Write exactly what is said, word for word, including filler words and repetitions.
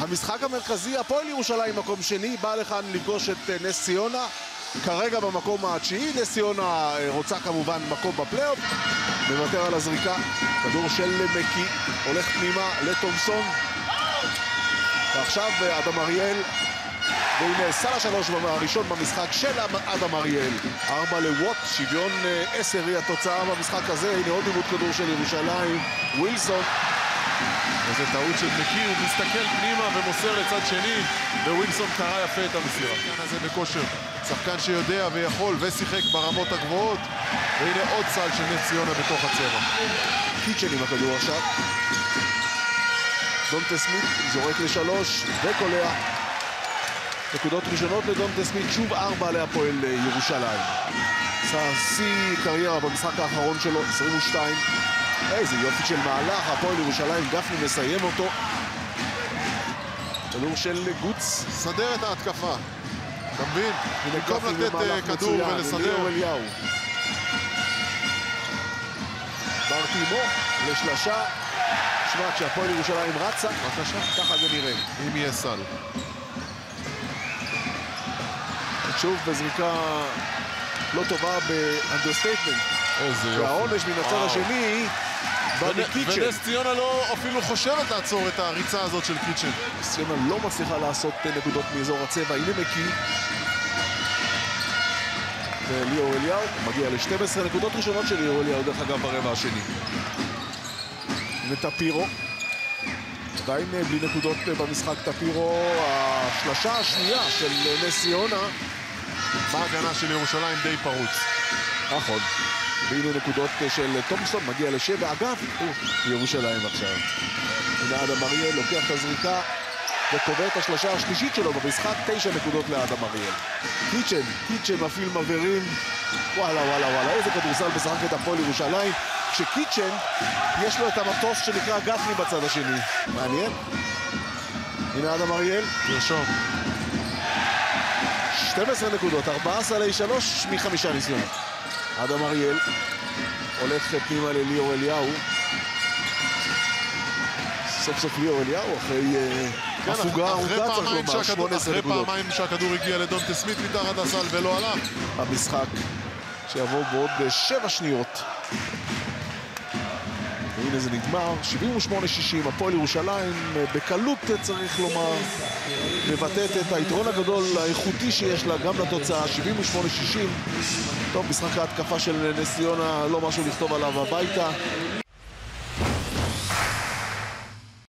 המשחק המרכזי, הפועל ירושלים מקום שני, בא לכאן לפגוש את נס ציונה, כרגע במקום התשיעי. נס ציונה רוצה כמובן מקום בפלייאוף, מוותר על הזריקה, כדור של מקי, הולך פנימה לתומסון, ועכשיו אדם אריאל, והנה סל השלוש הראשון במשחק של אדם אריאל. ארבע לווט, שוויון עשר היא התוצאה במשחק הזה. הנה עוד עיבוד כדור של ירושלים, ווילסון. וזו טעות של מקי, הוא מסתכל פנימה ומוסר לצד שני, ווילסון קרא יפה את המסירה. השחקן הזה בכושר, שחקן שיודע ויכול ושיחק ברמות הגבוהות, והנה עוד סל של נס ציונה בתוך הצבע. קיצ'ן עם הכדור עכשיו, דונטה סמית זורק לשלוש וקולע. נקודות ראשונות לדונטה סמית, שוב ארבע להפועל ירושלים. שיא קריירה במשחק האחרון שלו, עשרים ושתיים. איזה יופי של מהלך, הפועל ירושלים, גפני מסיים אותו. כדור של גוץ. סדר את ההתקפה. אתה מבין? במקום לתת כדור ולסדר. ברטימו לשלושה. שמע, כשהפועל ירושלים רצה, בבקשה. ככה זה נראה. אם יהיה סל. שוב בזריקה לא טובה באנדרסטייטמנט. איזה יופי. והעונש מן הצד השני בא מקיצ'ן. ונס ציונה לא אפילו חושבת לעצור את הריצה הזאת של קיצ'ן. נס ציונה לא מצליחה לעשות נקודות מאזור הצבע. הנה מקי. וליאור אליהו מגיע ל-שתים עשרה נקודות ראשונות של ליאור אליהו, דרך אגב ברבע השני. וטפירו. עדיין בלי נקודות במשחק טפירו. השלשה השנייה של נס ציונה. בהגנה של ירושלים די פרוץ. נכון. והנה נקודות של תומסון, מגיע לשבע. אגב, ירושלים עכשיו. הנה אדם אריאל לוקח את הזריקה וקובע את השלשה השלישית שלו במשחק. תשע נקודות לאדם אריאל. קיצ'ן, קיצ'ן מפעיל מבהרים. וואלה וואלה וואלה, איזה כדורסל משחק את הפועל ירושלים, כשקיצ'ן יש לו את המטוס שנקרא גפני בצד השני. מעניין. הנה אדם אריאל. תרשום. שתים עשרה נקודות, ארבע עשרה לשלוש מחמישה ניסיונות. אדם אריאל הולך פנימה לליאור אליהו. סוף סוף ליאור אליהו אחרי הפוגה ארוכה, צריך לומר, שמונה עשרה נקודות. אחרי פעמיים שהכדור הגיע לדונטה סמית מתחת הסל ולא הלך. המשחק שיבוא בעוד שבע שניות. והנה זה נגמר, שבעים ושמונה שישים, הפועל ירושלים בקלות, צריך לומר, מבטאת את היתרון הגדול האיכותי שיש לה גם לתוצאה, שבעים ושמונה שישים. טוב, משחק ההתקפה של נס ציונה, לא משהו לכתוב עליו הביתה.